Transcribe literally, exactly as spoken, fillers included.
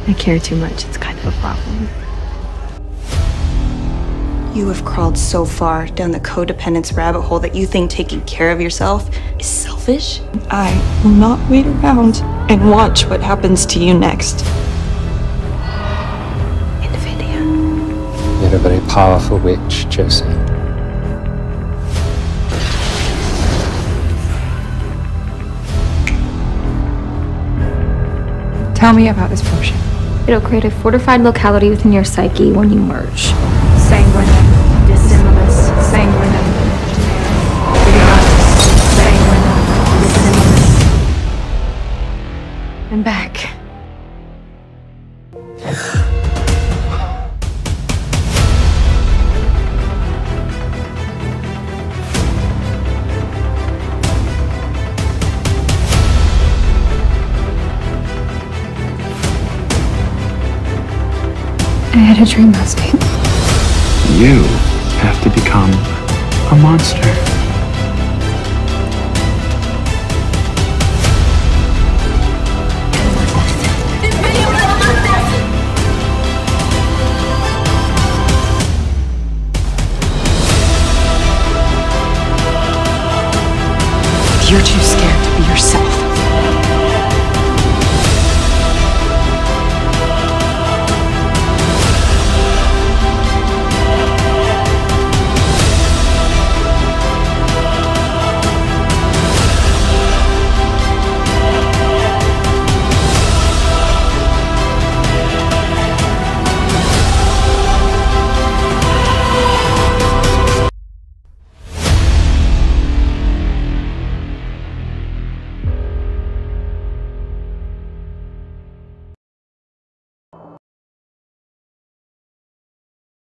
I care too much. It's kind of a problem. You have crawled so far down the codependence rabbit hole that you think taking care of yourself is selfish? I will not wait around and watch what happens to you next. Invidia. You're a very powerful witch, Josie. Tell me about this potion. It'll create a fortified locality within your psyche when you merge. Sanguinum, dissimilis, sanguinum, viriatus, sanguinum, dissimilis. I'm back. I had a dream last night. You have to become a monster. You're too scared to be yourself.